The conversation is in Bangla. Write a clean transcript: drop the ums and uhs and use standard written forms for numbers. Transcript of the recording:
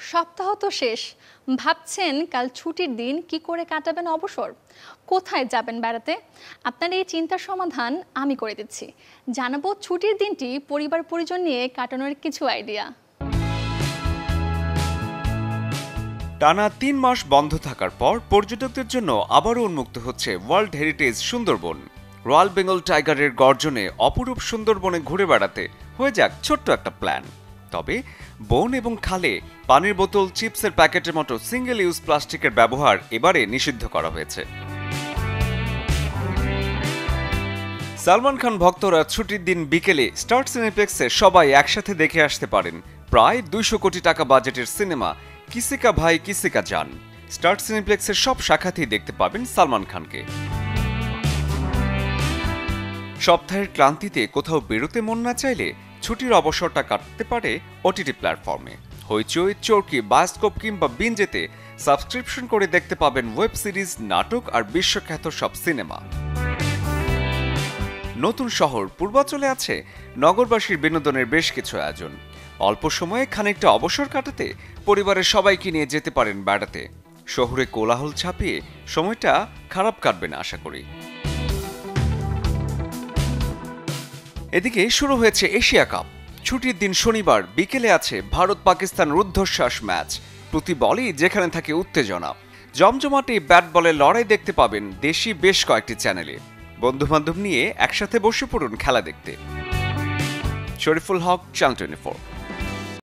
সপ্তাহ তো শেষ, ভাবছেন কাল ছুটির দিন কি করে কাটাবেন অবসর, কোথায় যাবেন বেড়াতে? আপনার এই চিন্তার সমাধান আমি করে দিচ্ছি। জানাবো ছুটির দিনটি পরিবার পরিজন নিয়ে কাটানোর কিছু আইডিয়া। টানা ৩ মাস বন্ধ থাকার পর পর্যটকদের জন্য আবারও উন্মুক্ত হচ্ছে world heritage Sundarban. Royal Bengal টাইগারের গর্জনে অপরূপ সুন্দরবনে ঘুরে বেড়াতে হয়ে যাক ছোট্ট একটা প্ল্যান। তবে বন এবং খালে পানির বোতল, চিপসের প্যাকেটের মতো সিঙ্গেল ইউজ প্লাস্টিকের ব্যবহার এবারে নিষিদ্ধ করা হয়েছে। সালমান খান ভক্তরা ছুটির দিন বিকেলে স্টার সিনেপ্লেক্সে সবাই একসাথে দেখে আসতে পারেন প্রায় ২০০ কোটি টাকা বাজেটের সিনেমা কিসি কা ভাই কিসি কা জান। স্টার সিনেপ্লেক্সের সব শাখাতেই দেখতে পাবেন সালমান খানকে। সপ্তাহের ক্লান্তিতে কোথাও বেরোতে মন না চাইলে ছুটির অবসরটা কাটতে পারে ওটিটি প্ল্যাটফর্মে। হইচই, চরকি, বায়োস্কোপ কিংবা বিঞ্জেতে সাবস্ক্রিপশন করে দেখতে পাবেন ওয়েব সিরিজ, নাটক আর বিশ্বখ্যাত সব সিনেমা। নতুন শহর পূর্বাঞ্চলে আছে নগরবাসীর বিনোদনের বেশ কিছু আয়োজন। অল্প সময়ে খানিকটা অবসর কাটাতে পরিবারের সবাইকে নিয়ে যেতে পারেন বেড়াতে। শহরে কোলাহল ছাপিয়ে সময়টা খারাপ কাটবে না আশা করি। এদিকে শুরু হয়েছে এশিয়া কাপ। ছুটির দিন শনিবার বিকেলে আছে ভারত পাকিস্তান রুদ্ধশ্বাস ম্যাচ। প্রতি বলেই যেখানে থাকে উত্তেজনা। জমজমাট এই ব্যাট বলের লড়াই দেখতে পাবেন দেশি বেশ কয়েকটি চ্যানেলে। বন্ধুবান্ধব নিয়ে একসাথে বসে পড়ুন খেলা দেখতে। শরীফুল হক, চ্যানেল 24।